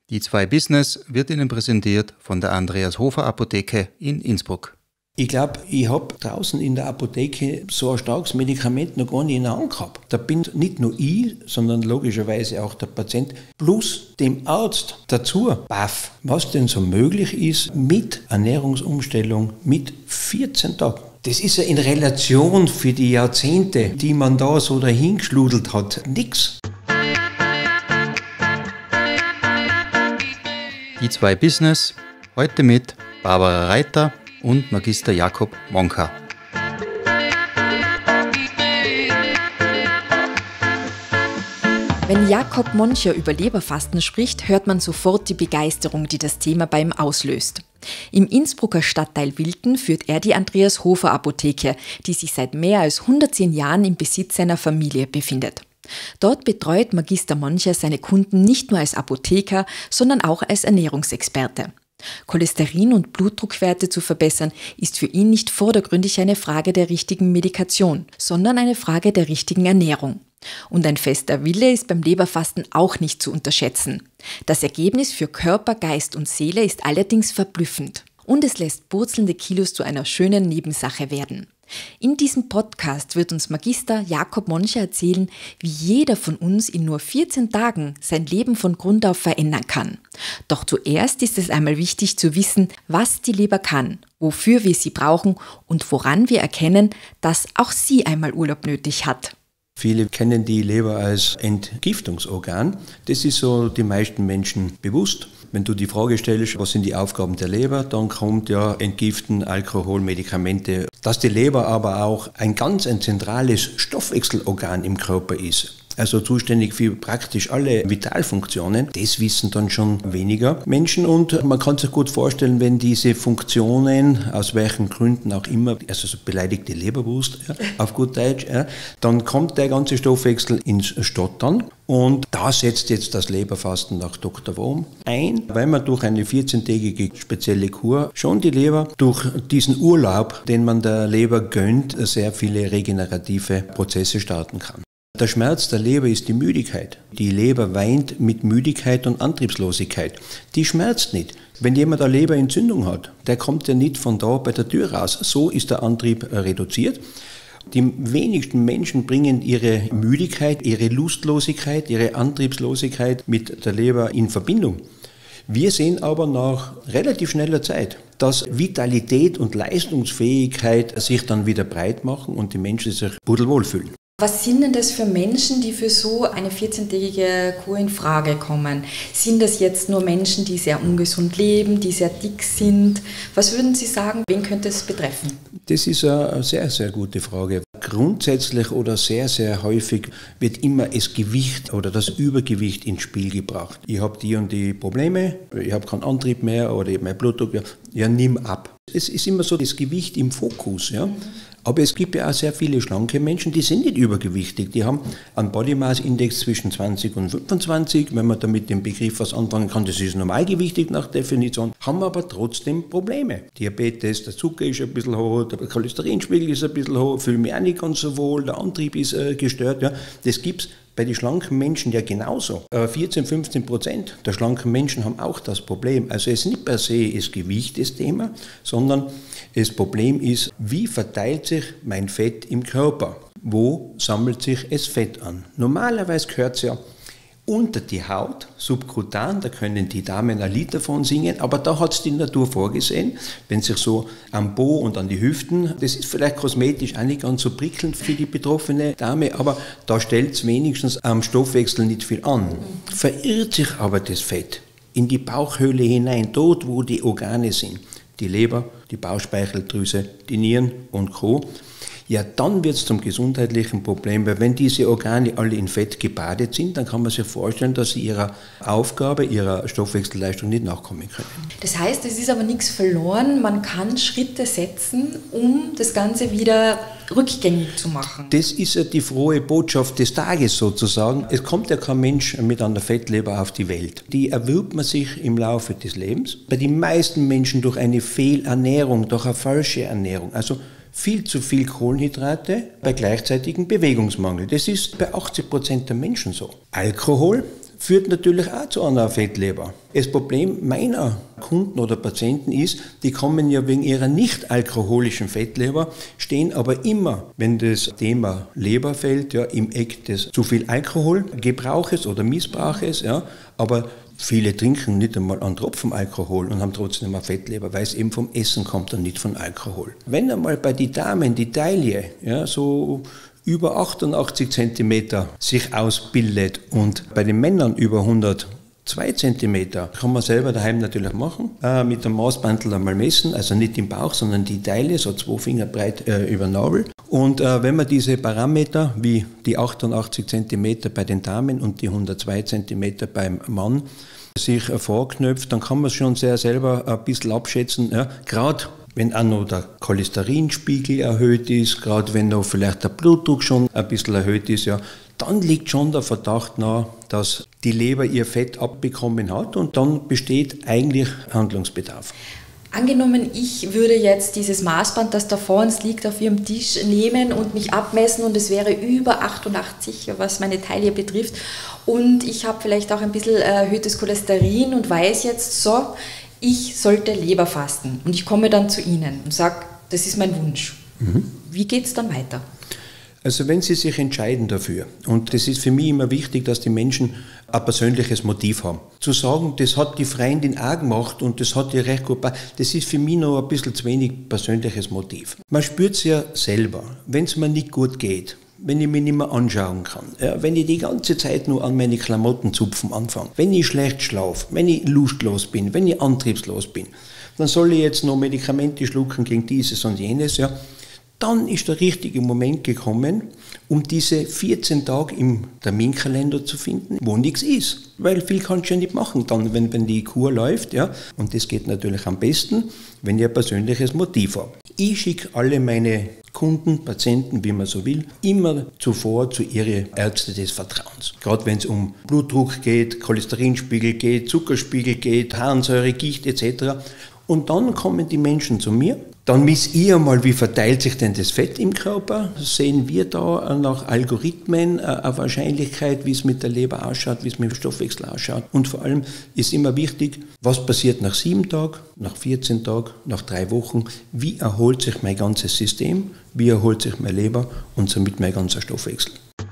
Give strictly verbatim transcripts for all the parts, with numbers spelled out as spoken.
Die zwei Business wird Ihnen präsentiert von der Andreas Hofer Apotheke in Innsbruck. Ich glaube, ich habe draußen in der Apotheke so ein starkes Medikament noch gar nicht in der Hand gehabt. Da bin nicht nur ich, sondern logischerweise auch der Patient plus dem Arzt dazu. Baff, was denn so möglich ist mit Ernährungsumstellung mit vierzehn Tagen. Das ist ja in Relation für die Jahrzehnte, die man da so dahingeschludelt hat, nix. Die zwei Business, heute mit Barbara Reiter und Magister Jakob Monka. Wenn Jakob Moncher über Leberfasten spricht, hört man sofort die Begeisterung, die das Thema bei ihm auslöst. Im Innsbrucker Stadtteil Wilten führt er die Andreas Hofer Apotheke, die sich seit mehr als hundertzehn Jahren im Besitz seiner Familie befindet. Dort betreut Magister Moncher seine Kunden nicht nur als Apotheker, sondern auch als Ernährungsexperte. Cholesterin- und Blutdruckwerte zu verbessern, ist für ihn nicht vordergründig eine Frage der richtigen Medikation, sondern eine Frage der richtigen Ernährung. Und ein fester Wille ist beim Leberfasten auch nicht zu unterschätzen. Das Ergebnis für Körper, Geist und Seele ist allerdings verblüffend. Und es lässt purzelnde Kilos zu einer schönen Nebensache werden. In diesem Podcast wird uns Magister Jakob Moncher erzählen, wie jeder von uns in nur vierzehn Tagen sein Leben von Grund auf verändern kann. Doch zuerst ist es einmal wichtig zu wissen, was die Leber kann, wofür wir sie brauchen und woran wir erkennen, dass auch sie einmal Urlaub nötig hat. Viele kennen die Leber als Entgiftungsorgan. Das ist so den meisten Menschen bewusst. Wenn du die Frage stellst, was sind die Aufgaben der Leber, dann kommt ja Entgiften, Alkohol, Medikamente. Dass die Leber aber auch ein ganz ein zentrales Stoffwechselorgan im Körper ist, also zuständig für praktisch alle Vitalfunktionen, das wissen dann schon weniger Menschen. Und man kann sich gut vorstellen, wenn diese Funktionen, aus welchen Gründen auch immer, also so beleidigte Leberwurst, ja, auf gut Deutsch, ja, dann kommt der ganze Stoffwechsel ins Stottern. Und da setzt jetzt das Leberfasten nach Doktor Wurm ein, weil man durch eine vierzehntägige spezielle Kur schon die Leber durch diesen Urlaub, den man der Leber gönnt, sehr viele regenerative Prozesse starten kann. Der Schmerz der Leber ist die Müdigkeit. Die Leber weint mit Müdigkeit und Antriebslosigkeit. Die schmerzt nicht. Wenn jemand eine Leberentzündung hat, der kommt ja nicht von da bei der Tür raus. So ist der Antrieb reduziert. Die wenigsten Menschen bringen ihre Müdigkeit, ihre Lustlosigkeit, ihre Antriebslosigkeit mit der Leber in Verbindung. Wir sehen aber nach relativ schneller Zeit, dass Vitalität und Leistungsfähigkeit sich dann wieder breit machen und die Menschen sich pudelwohl fühlen. Was sind denn das für Menschen, die für so eine vierzehntägige Kur in Frage kommen? Sind das jetzt nur Menschen, die sehr ungesund leben, die sehr dick sind? Was würden Sie sagen, wen könnte es betreffen? Das ist eine sehr, sehr gute Frage. Grundsätzlich oder sehr, sehr häufig wird immer das Gewicht oder das Übergewicht ins Spiel gebracht. Ich habe die und die Probleme, ich habe keinen Antrieb mehr oder ich habe meinen Blutdruck, ja, ja, nimm ab. Es ist immer so das Gewicht im Fokus, ja. Aber es gibt ja auch sehr viele schlanke Menschen, die sind nicht übergewichtig. Die haben einen Body Mass Index zwischen zwanzig und fünfundzwanzig. Wenn man da mit dem Begriff was anfangen kann, das ist normalgewichtig nach Definition, haben aber trotzdem Probleme. Diabetes, der Zucker ist ein bisschen hoch, der Cholesterinspiegel ist ein bisschen hoch, fühle mich auch nicht ganz so wohl, der Antrieb ist äh, gestört. Ja. Das gibt es bei den schlanken Menschen ja genauso. vierzehn, fünfzehn Prozent der schlanken Menschen haben auch das Problem. Also es ist nicht per se das Gewicht das Thema, sondern das Problem ist, wie verteilt sich mein Fett im Körper? Wo sammelt sich das Fett an? Normalerweise gehört es ja unter die Haut, subkutan, da können die Damen ein Lied davon singen, aber da hat es die Natur vorgesehen, wenn sich so am Po und an die Hüften, das ist vielleicht kosmetisch auch nicht ganz so prickelnd für die betroffene Dame, aber da stellt es wenigstens am Stoffwechsel nicht viel an. Verirrt sich aber das Fett in die Bauchhöhle hinein, dort wo die Organe sind, die Leber, die Bauchspeicheldrüse, die Nieren und Co., ja, dann wird es zum gesundheitlichen Problem, weil wenn diese Organe alle in Fett gebadet sind, dann kann man sich vorstellen, dass sie ihrer Aufgabe, ihrer Stoffwechselleistung nicht nachkommen können. Das heißt, es ist aber nichts verloren, man kann Schritte setzen, um das Ganze wieder rückgängig zu machen. Das ist ja die frohe Botschaft des Tages sozusagen. Es kommt ja kein Mensch mit einer Fettleber auf die Welt. Die erwirbt man sich im Laufe des Lebens. Bei den meisten Menschen durch eine Fehlernährung, durch eine falsche Ernährung. Also viel zu viel Kohlenhydrate bei gleichzeitigem Bewegungsmangel. Das ist bei achtzig Prozent der Menschen so. Alkohol führt natürlich auch zu einer Fettleber. Das Problem meiner Kunden oder Patienten ist, die kommen ja wegen ihrer nicht alkoholischen Fettleber, stehen aber immer, wenn das Thema Leber fällt, ja, im Eck des zu viel Alkoholgebrauches oder Missbrauches, ja, aber viele trinken nicht einmal einen Tropfen Alkohol und haben trotzdem eine Fettleber, weil es eben vom Essen kommt und nicht von Alkohol. Wenn einmal bei den Damen die Taille ja, so über achtundachtzig Zentimeter sich ausbildet und bei den Männern über hundertzwei Zentimeter, kann man selber daheim natürlich machen, äh, mit dem Maßbandel einmal messen, also nicht im Bauch, sondern die Taille, so zwei Finger breit äh, über Nabel. Und äh, wenn man diese Parameter, wie die achtundachtzig Zentimeter bei den Damen und die hundertzwei Zentimeter beim Mann, sich äh, vorknöpft, dann kann man schon sehr selber ein bisschen abschätzen, ja, gerade wenn auch noch der Cholesterinspiegel erhöht ist, gerade wenn noch vielleicht der Blutdruck schon ein bisschen erhöht ist, ja, dann liegt schon der Verdacht nahe, dass die Leber ihr Fett abbekommen hat und dann besteht eigentlich Handlungsbedarf. Angenommen, ich würde jetzt dieses Maßband, das da vor uns liegt, auf Ihrem Tisch nehmen und mich abmessen und es wäre über achtundachtzig, was meine Taille betrifft, und ich habe vielleicht auch ein bisschen erhöhtes Cholesterin und weiß jetzt so, ich sollte Leber fasten und ich komme dann zu Ihnen und sage, das ist mein Wunsch. Mhm. Wie geht es dann weiter? Also wenn Sie sich entscheiden dafür, und das ist für mich immer wichtig, dass die Menschen ein persönliches Motiv haben. Zu sagen, das hat die Freundin auch gemacht und das hat ihr recht gut, das ist für mich noch ein bisschen zu wenig persönliches Motiv. Man spürt es ja selber, wenn es mir nicht gut geht, wenn ich mich nicht mehr anschauen kann, ja, wenn ich die ganze Zeit nur an meine Klamottenzupfen anfange, wenn ich schlecht schlafe, wenn ich lustlos bin, wenn ich antriebslos bin, dann soll ich jetzt noch Medikamente schlucken gegen dieses und jenes, ja. Dann ist der richtige Moment gekommen, um diese vierzehn Tage im Terminkalender zu finden, wo nichts ist. Weil viel kannst du ja nicht machen, dann, wenn, wenn die Kur läuft. Ja. Und das geht natürlich am besten, wenn ich ein persönliches Motiv habe. Ich schicke alle meine Kunden, Patienten, wie man so will, immer zuvor zu ihren Ärzten des Vertrauens. Gerade wenn es um Blutdruck geht, Cholesterinspiegel geht, Zuckerspiegel geht, Harnsäure, Gicht et cetera. Und dann kommen die Menschen zu mir. Dann misst ihr mal, wie verteilt sich denn das Fett im Körper? Sehen wir da nach Algorithmen eine Wahrscheinlichkeit, wie es mit der Leber ausschaut, wie es mit dem Stoffwechsel ausschaut? Und vor allem ist immer wichtig, was passiert nach sieben Tagen, nach vierzehn Tagen, nach drei Wochen? Wie erholt sich mein ganzes System? Wie erholt sich meine Leber und somit mein ganzer Stoffwechsel?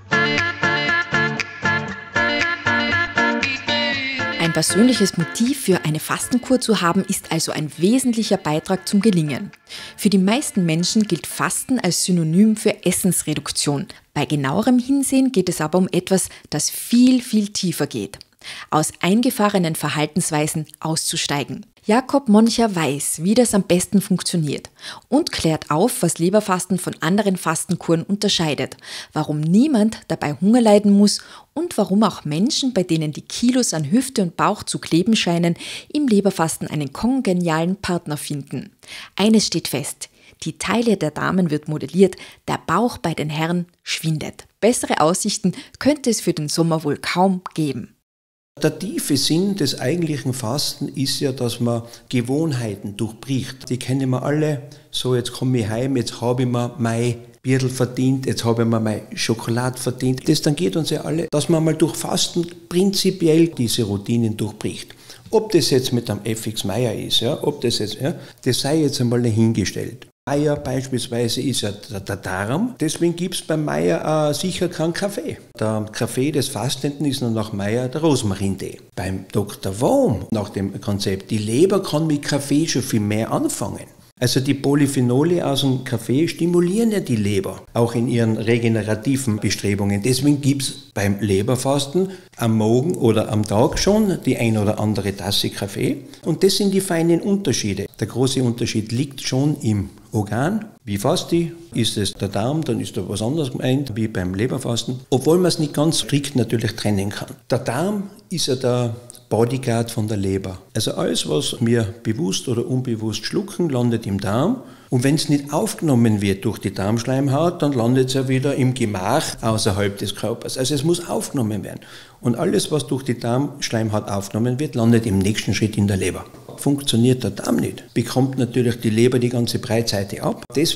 Ein persönliches Motiv für eine Fastenkur zu haben, ist also ein wesentlicher Beitrag zum Gelingen. Für die meisten Menschen gilt Fasten als Synonym für Essensreduktion. Bei genauerem Hinsehen geht es aber um etwas, das viel, viel tiefer geht. Aus eingefahrenen Verhaltensweisen auszusteigen. Jakob Moncher weiß, wie das am besten funktioniert und klärt auf, was Leberfasten von anderen Fastenkuren unterscheidet, warum niemand dabei Hunger leiden muss und warum auch Menschen, bei denen die Kilos an Hüfte und Bauch zu kleben scheinen, im Leberfasten einen kongenialen Partner finden. Eines steht fest: Die Taille der Damen wird modelliert, der Bauch bei den Herren schwindet. Bessere Aussichten könnte es für den Sommer wohl kaum geben. Der tiefe Sinn des eigentlichen Fasten ist ja, dass man Gewohnheiten durchbricht. Die kennen wir alle. So, jetzt komme ich heim, jetzt habe ich mir mein Bierl verdient, jetzt habe ich mir mein Schokolade verdient. Das dann geht uns ja alle, dass man mal durch Fasten prinzipiell diese Routinen durchbricht. Ob das jetzt mit einem F X Meyer ist, ja, ob das jetzt, ja, das sei jetzt einmal dahingestellt. Meyer beispielsweise ist ja der, der Darm, deswegen gibt es beim Meyer äh, sicher keinen Kaffee. Der Kaffee des Fastenden ist nur nach Meyer der Rosmarintee. Beim Doktor Worm, nach dem Konzept, die Leber kann mit Kaffee schon viel mehr anfangen. Also die Polyphenole aus dem Kaffee stimulieren ja die Leber, auch in ihren regenerativen Bestrebungen. Deswegen gibt es beim Leberfasten am Morgen oder am Tag schon die ein oder andere Tasse Kaffee. Und das sind die feinen Unterschiede. Der große Unterschied liegt schon im Organ. Wie faste ich? Ist es der Darm, dann ist da was anderes gemeint, wie beim Leberfasten. Obwohl man es nicht ganz strikt natürlich trennen kann. Der Darm ist ja der Bodyguard von der Leber. Also alles, was wir bewusst oder unbewusst schlucken, landet im Darm. Und wenn es nicht aufgenommen wird durch die Darmschleimhaut, dann landet es ja wieder im Gemach außerhalb des Körpers. Also es muss aufgenommen werden. Und alles, was durch die Darmschleimhaut aufgenommen wird, landet im nächsten Schritt in der Leber. Funktioniert der Darm nicht, bekommt natürlich die Leber die ganze Breitseite ab. Deswegen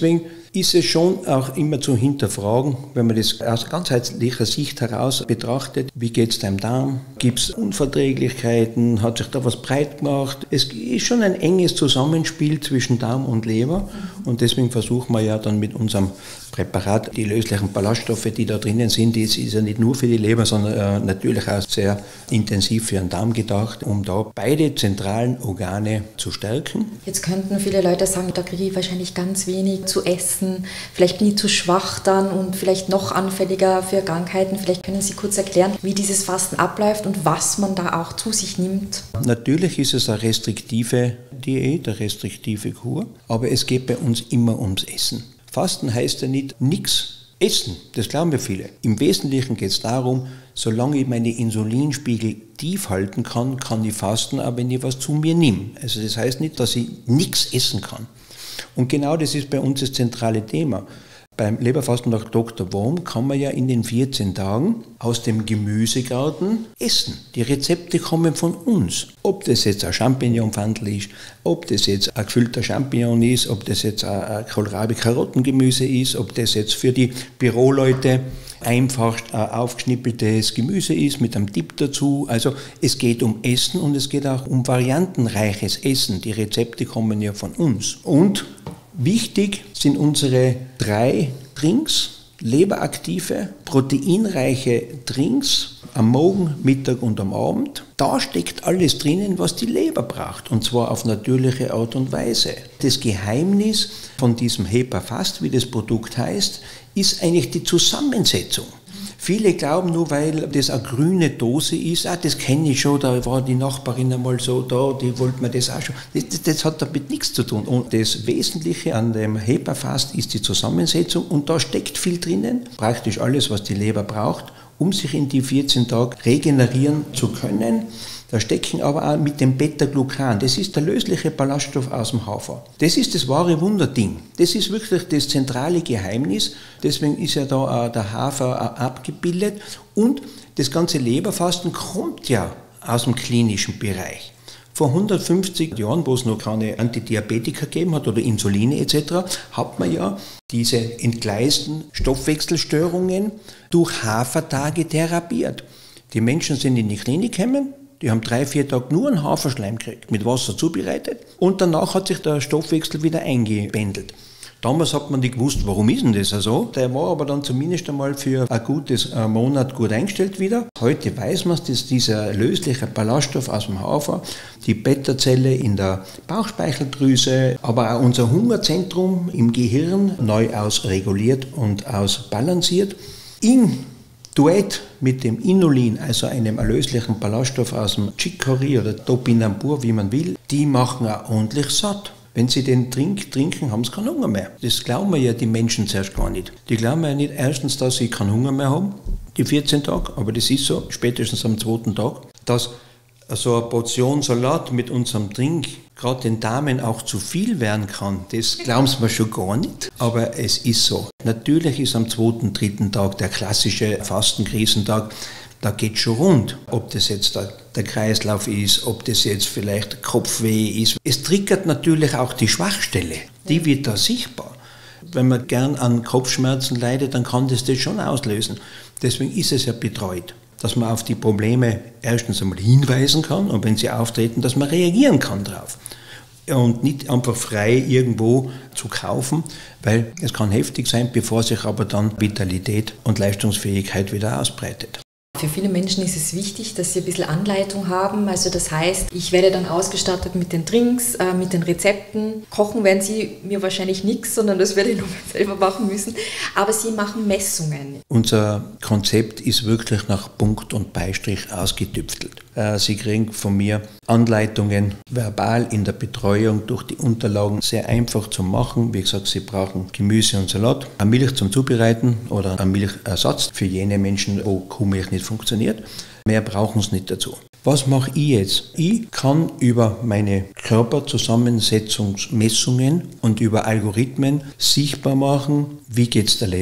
ist es schon auch immer zu hinterfragen, wenn man das aus ganzheitlicher Sicht heraus betrachtet, wie geht es deinem Darm, gibt es Unverträglichkeiten, hat sich da was breit gemacht. Es ist schon ein enges Zusammenspiel zwischen Darm und Leber und deswegen versuchen wir ja dann mit unserem Präparat, die löslichen Ballaststoffe, die da drinnen sind, das ist ja nicht nur für die Leber, sondern äh, natürlich auch sehr intensiv für den Darm gedacht, um da beide zentralen Organe zu stärken. Jetzt könnten viele Leute sagen, da kriege ich wahrscheinlich ganz wenig zu essen, vielleicht bin ich zu schwach dann und vielleicht noch anfälliger für Krankheiten. Vielleicht können Sie kurz erklären, wie dieses Fasten abläuft und was man da auch zu sich nimmt. Natürlich ist es eine restriktive Diät, eine restriktive Kur, aber es geht bei uns immer ums Essen. Fasten heißt ja nicht nichts essen, das glauben wir viele. Im Wesentlichen geht es darum, solange ich meine Insulinspiegel tief halten kann, kann ich fasten, auch wenn ich was zu mir nehme. Also das heißt nicht, dass ich nichts essen kann. Und genau das ist bei uns das zentrale Thema. Beim Leberfasten nach Doktor Worm kann man ja in den vierzehn Tagen aus dem Gemüsegarten essen. Die Rezepte kommen von uns. Ob das jetzt ein Champignonpfandl ist, ob das jetzt ein gefüllter Champignon ist, ob das jetzt ein Kohlrabi-Karottengemüse ist, ob das jetzt für die Büroleute einfach ein aufgeschnippeltes Gemüse ist mit einem Dip dazu. Also es geht um Essen und es geht auch um variantenreiches Essen. Die Rezepte kommen ja von uns. Und wichtig sind unsere drei Drinks, leberaktive, proteinreiche Drinks am Morgen, Mittag und am Abend. Da steckt alles drinnen, was die Leber braucht, und zwar auf natürliche Art und Weise. Das Geheimnis von diesem HEPA-Fast, wie das Produkt heißt, ist eigentlich die Zusammensetzung. Viele glauben nur, weil das eine grüne Dose ist, ah, das kenne ich schon, da war die Nachbarin einmal so da, die wollte mir das auch schon. Das, das, das hat damit nichts zu tun. Und das Wesentliche an dem HEPA-Fast ist die Zusammensetzung und da steckt viel drinnen, praktisch alles, was die Leber braucht, um sich in die vierzehn Tage regenerieren zu können. Da stecken aber auch mit dem Beta-Glucan, das ist der lösliche Ballaststoff aus dem Hafer. Das ist das wahre Wunderding. Das ist wirklich das zentrale Geheimnis. Deswegen ist ja da auch der Hafer auch abgebildet. Und das ganze Leberfasten kommt ja aus dem klinischen Bereich. Vor hundertfünfzig Jahren, wo es noch keine Antidiabetika gegeben hat oder Insuline et cetera, hat man ja diese entgleisten Stoffwechselstörungen durch Hafertage therapiert. Die Menschen sind in die Klinik gekommen, die haben drei, vier Tage nur einen Haferschleim gekriegt, mit Wasser zubereitet und danach hat sich der Stoffwechsel wieder eingependelt. Damals hat man nicht gewusst, warum ist denn das so. Der war aber dann zumindest einmal für ein gutes Monat gut eingestellt wieder. Heute weiß man, dass dieser lösliche Ballaststoff aus dem Hafer, die Beta-Zelle in der Bauchspeicheldrüse, aber auch unser Hungerzentrum im Gehirn neu ausreguliert und ausbalanciert. In Duett mit dem Inulin, also einem erlöslichen Ballaststoff aus dem Chicory oder Topinambur, wie man will, die machen auch ordentlich satt. Wenn sie den Trink trinken, haben sie keinen Hunger mehr. Das glauben wir ja die Menschen zuerst gar nicht. Die glauben ja nicht erstens, dass sie keinen Hunger mehr haben, die vierzehn Tage, aber das ist so, spätestens am zweiten Tag, dass so eine Portion Salat mit unserem Trink gerade den Damen auch zu viel werden kann. Das glauben sie mir schon gar nicht, aber es ist so. Natürlich ist am zweiten, dritten Tag der klassische Fastenkrisentag, da geht schon rund. Ob das jetzt der, der Kreislauf ist, ob das jetzt vielleicht Kopfweh ist. Es triggert natürlich auch die Schwachstelle, die wird da sichtbar. Wenn man gern an Kopfschmerzen leidet, dann kann das das schon auslösen. Deswegen ist es ja betreut, dass man auf die Probleme erstens einmal hinweisen kann und wenn sie auftreten, dass man reagieren kann drauf. Und nicht einfach frei irgendwo zu kaufen, weil es kann heftig sein, bevor sich aber dann Vitalität und Leistungsfähigkeit wieder ausbreitet. Für viele Menschen ist es wichtig, dass sie ein bisschen Anleitung haben. Also das heißt, ich werde dann ausgestattet mit den Drinks, äh, mit den Rezepten. Kochen werden sie mir wahrscheinlich nichts, sondern das werde ich nur selber machen müssen. Aber sie machen Messungen. Unser Konzept ist wirklich nach Punkt und Beistrich ausgetüftelt. Äh, sie kriegen von mir Anleitungen verbal in der Betreuung durch die Unterlagen sehr einfach zu machen. Wie gesagt, sie brauchen Gemüse und Salat, eine Milch zum Zubereiten oder einen Milchersatz für jene Menschen, wo Kuhmilch nicht funktioniert. Mehr brauchen sie nicht dazu. Was mache ich jetzt? Ich kann über meine Körperzusammensetzungsmessungen und über Algorithmen sichtbar machen, wie geht es der Leber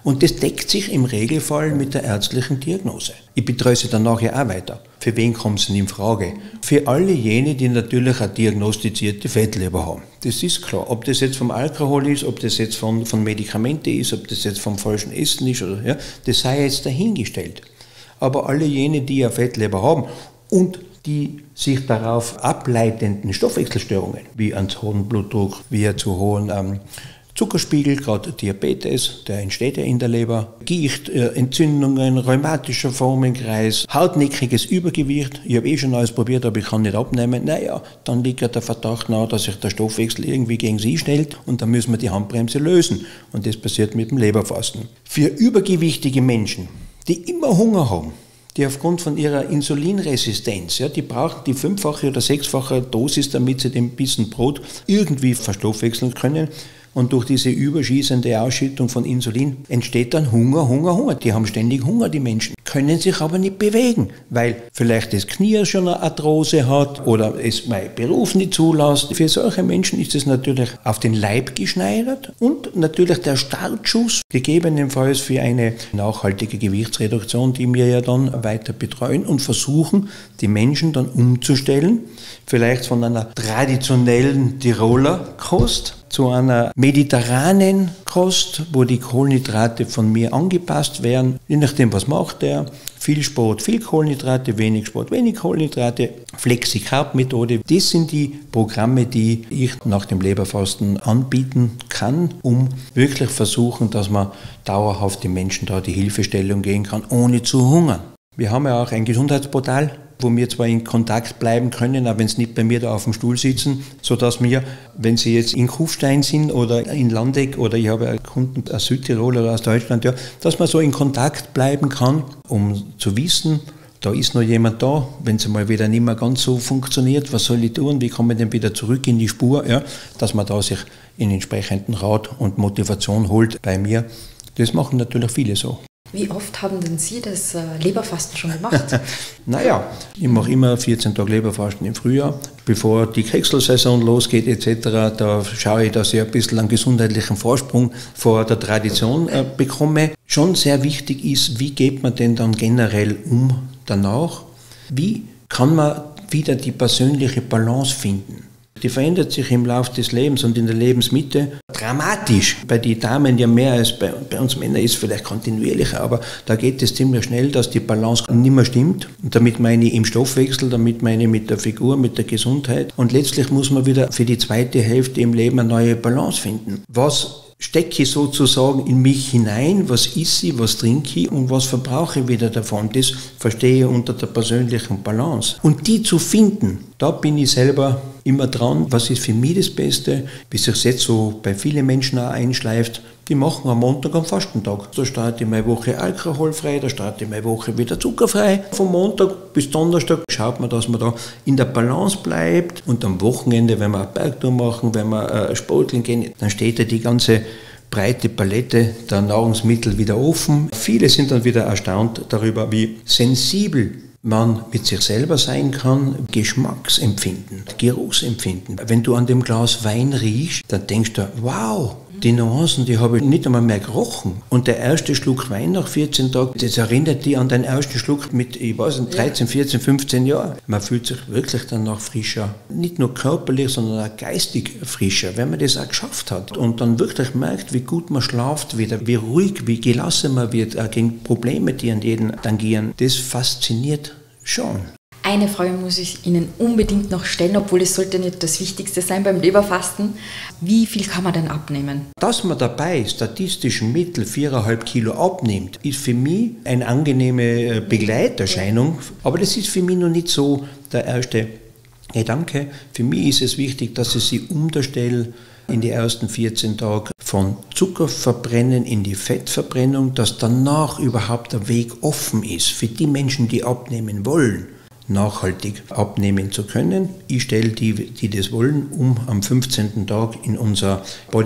Und das deckt sich im Regelfall mit der ärztlichen Diagnose. Ich betreue sie dann nachher auch weiter. Für wen kommt es denn in Frage? Für alle jene, die natürlich eine diagnostizierte Fettleber haben. Das ist klar. Ob das jetzt vom Alkohol ist, ob das jetzt von, von Medikamenten ist, ob das jetzt vom falschen Essen ist, oder, ja, das sei jetzt dahingestellt. Aber alle jene, die eine Fettleber haben und die sich darauf ableitenden Stoffwechselstörungen, wie einen zu hohen Blutdruck, wie einen zu hohen ähm, Zuckerspiegel, gerade Diabetes, der entsteht ja in der Leber, Gicht, äh, Entzündungen, rheumatischer Formenkreis, hartnäckiges Übergewicht, ich habe eh schon alles probiert, aber ich kann nicht abnehmen, naja, dann liegt ja der Verdacht nahe, dass sich der Stoffwechsel irgendwie gegen sie stellt und dann müssen wir die Handbremse lösen und das passiert mit dem Leberfasten. Für übergewichtige Menschen, die immer Hunger haben, die aufgrund von ihrer Insulinresistenz, ja, die brauchen die fünffache oder sechsfache Dosis, damit sie den Bissen Brot irgendwie verstoffwechseln können. Und durch diese überschießende Ausschüttung von Insulin entsteht dann Hunger, Hunger, Hunger. Die haben ständig Hunger, die Menschen, können sich aber nicht bewegen, weil vielleicht das Knie schon eine Arthrose hat oder es mein Beruf nicht zulässt. Für solche Menschen ist es natürlich auf den Leib geschneidert und natürlich der Startschuss, gegebenenfalls für eine nachhaltige Gewichtsreduktion, die wir ja dann weiter betreuen und versuchen, die Menschen dann umzustellen, vielleicht von einer traditionellen Tiroler Kost zu einer mediterranen Kost, wo die Kohlenhydrate von mir angepasst werden, je nachdem, was macht er. Viel Sport, viel Kohlenhydrate, wenig Sport, wenig Kohlenhydrate, Flexi-Carb-Methode. Das sind die Programme, die ich nach dem Leberfasten anbieten kann, um wirklich versuchen, dass man dauerhaft den Menschen da die Hilfestellung geben kann, ohne zu hungern. Wir haben ja auch ein Gesundheitsportal, wo wir zwar in Kontakt bleiben können, aber wenn sie nicht bei mir da auf dem Stuhl sitzen, sodass wir, wenn sie jetzt in Kufstein sind oder in Landeck oder ich habe einen Kunden aus Südtirol oder aus Deutschland, ja, dass man so in Kontakt bleiben kann, um zu wissen, da ist noch jemand da, wenn es mal wieder nicht mehr ganz so funktioniert, was soll ich tun, wie komme ich denn wieder zurück in die Spur, ja, dass man da sich in entsprechenden Rat und Motivation holt bei mir. Das machen natürlich viele so. Wie oft haben denn Sie das äh, Leberfasten schon gemacht? Naja, ich mache immer vierzehn Tage Leberfasten im Frühjahr, bevor die Krächselsaison losgeht et cetera. Da schaue ich, dass ich ein bisschen einen gesundheitlichen Vorsprung vor der Tradition äh, bekomme. Schon sehr wichtig ist, wie geht man denn dann generell um danach? Wie kann man wieder die persönliche Balance finden? Die verändert sich im Laufe des Lebens und in der Lebensmitte dramatisch. Bei den Damen ja mehr als bei, bei uns Männern ist es vielleicht kontinuierlicher, aber da geht es ziemlich schnell, dass die Balance nicht mehr stimmt. Und damit meine ich im Stoffwechsel, damit meine ich mit der Figur, mit der Gesundheit. Und letztlich muss man wieder für die zweite Hälfte im Leben eine neue Balance finden. Was stecke ich sozusagen in mich hinein, was esse ich, was trinke ich und was verbrauche ich wieder davon. Das verstehe ich unter der persönlichen Balance. Und die zu finden, da bin ich selber immer dran, was ist für mich das Beste, bis sich jetzt so bei vielen Menschen auch einschleift. Die machen am Montag am Fastentag. Da starte ich meine Woche alkoholfrei, da starte ich meine Woche wieder zuckerfrei. Von Montag bis Donnerstag schaut man, dass man da in der Balance bleibt. Und am Wochenende, wenn wir eine Bergtour machen, wenn wir äh, sporteln gehen, dann steht ja die ganze breite Palette der Nahrungsmittel wieder offen. Viele sind dann wieder erstaunt darüber, wie sensibel man mit sich selber sein kann, Geschmacksempfinden, Geruchsempfinden. Wenn du an dem Glas Wein riechst, dann denkst du, wow, die Nuancen, die habe ich nicht einmal mehr gerochen. Und der erste Schluck Wein nach vierzehn Tagen, das erinnert dich an deinen ersten Schluck mit, ich weiß nicht, dreizehn, vierzehn, fünfzehn Jahren. Man fühlt sich wirklich danach frischer. Nicht nur körperlich, sondern auch geistig frischer, wenn man das auch geschafft hat. Und dann wirklich merkt, wie gut man schlaft wieder, wie ruhig, wie gelassen man wird, auch gegen Probleme, die an jeden tangieren. Das fasziniert schon. Eine Frage muss ich Ihnen unbedingt noch stellen, obwohl es sollte nicht das Wichtigste sein beim Leberfasten. Wie viel kann man denn abnehmen? Dass man dabei statistisch im Mittel viereinhalb Kilo abnimmt, ist für mich eine angenehme Begleiterscheinung. Aber das ist für mich noch nicht so der erste Gedanke. Für mich ist es wichtig, dass ich sie umstelle in die ersten vierzehn Tage von Zuckerverbrennen in die Fettverbrennung, dass danach überhaupt der Weg offen ist für die Menschen, die abnehmen wollen, nachhaltig abnehmen zu können. Ich stelle die, die das wollen, um am fünfzehnten Tag in unser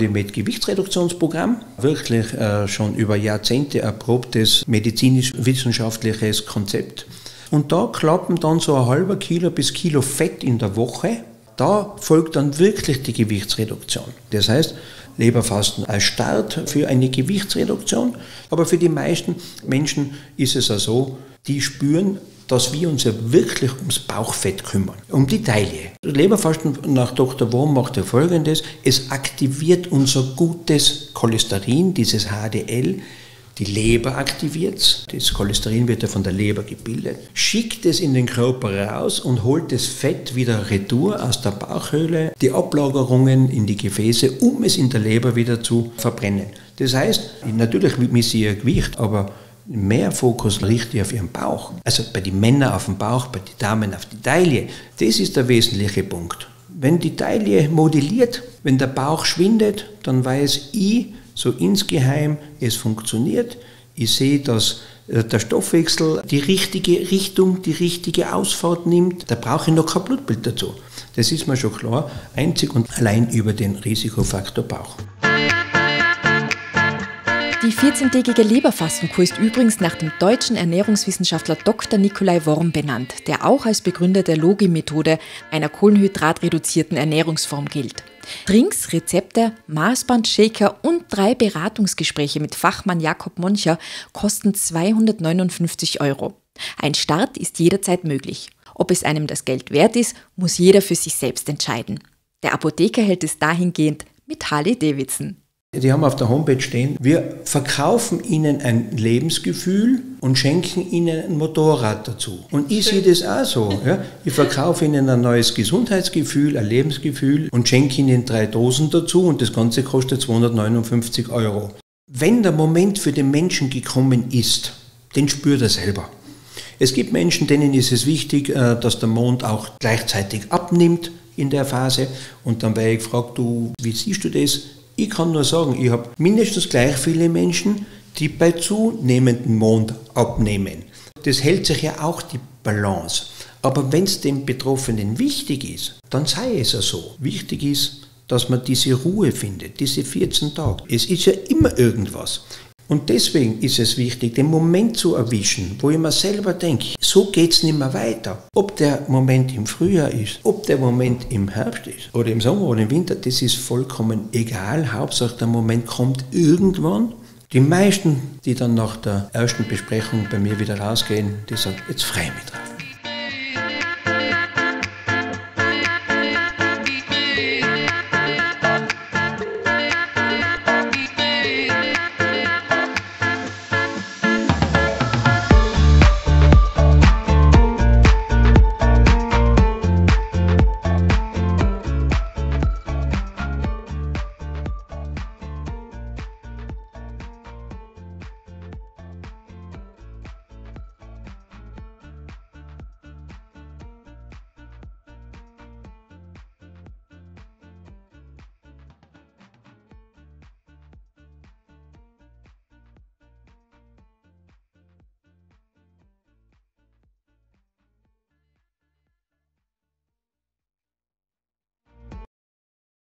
Bodymate-Gewichtsreduktionsprogramm. Wirklich äh, schon über Jahrzehnte erprobtes medizinisch-wissenschaftliches Konzept. Und da klappen dann so ein halber Kilo bis Kilo Fett in der Woche Da folgt dann wirklich die Gewichtsreduktion. Das heißt, Leberfasten als Start für eine Gewichtsreduktion. Aber für die meisten Menschen ist es auch so, die spüren, dass wir uns ja wirklich ums Bauchfett kümmern, um die Taille. Leberfasten nach Doktor Wurm macht ja Folgendes: Es aktiviert unser gutes Cholesterin, dieses H D L. Die Leber aktiviert es, das Cholesterin wird ja von der Leber gebildet, schickt es in den Körper raus und holt das Fett wieder retour aus der Bauchhöhle, die Ablagerungen in die Gefäße, um es in der Leber wieder zu verbrennen. Das heißt, natürlich misst sie ihr Gewicht, aber mehr Fokus richte ich auf ihren Bauch. Also bei den Männern auf den Bauch, bei den Damen auf die Taille. Das ist der wesentliche Punkt. Wenn die Taille modelliert, wenn der Bauch schwindet, dann weiß ich, so insgeheim, es funktioniert. Ich sehe, dass der Stoffwechsel die richtige Richtung, die richtige Ausfahrt nimmt. Da brauche ich noch kein Blutbild dazu. Das ist mir schon klar, einzig und allein über den Risikofaktor Bauch. Die vierzehntägige Leberfastenkur ist übrigens nach dem deutschen Ernährungswissenschaftler Doktor Nikolai Worm benannt, der auch als Begründer der Logi-Methode, einer kohlenhydratreduzierten Ernährungsform gilt. Drinks, Rezepte, Maßband, Shaker und drei Beratungsgespräche mit Fachmann Jakob Moncher kosten zweihundertneunundfünfzig Euro. Ein Start ist jederzeit möglich. Ob es einem das Geld wert ist, muss jeder für sich selbst entscheiden. Der Apotheker hält es dahingehend mit Harley Davidson. Die haben auf der Homepage stehen, wir verkaufen Ihnen ein Lebensgefühl und schenken Ihnen ein Motorrad dazu. Und ich sehe das auch so. Ja? Ich verkaufe Ihnen ein neues Gesundheitsgefühl, ein Lebensgefühl und schenke Ihnen drei Dosen dazu und das Ganze kostet zweihundertneunundfünfzig Euro. Wenn der Moment für den Menschen gekommen ist, den spürt er selber. Es gibt Menschen, denen ist es wichtig, dass der Mond auch gleichzeitig abnimmt in der Phase. Und dann werde ich gefragt, du, wie siehst du das? Ich kann nur sagen, ich habe mindestens gleich viele Menschen, die bei zunehmendem Mond abnehmen. Das hält sich ja auch die Balance. Aber wenn es dem Betroffenen wichtig ist, dann sei es ja so. Wichtig ist, dass man diese Ruhe findet, diese vierzehn Tage. Es ist ja immer irgendwas. Und deswegen ist es wichtig, den Moment zu erwischen, wo ich mir selber denke, so geht es nicht mehr weiter. Ob der Moment im Frühjahr ist, ob der Moment im Herbst ist oder im Sommer oder im Winter, das ist vollkommen egal. Hauptsache der Moment kommt irgendwann. Die meisten, die dann nach der ersten Besprechung bei mir wieder rausgehen, die sagen, jetzt freu mich drauf.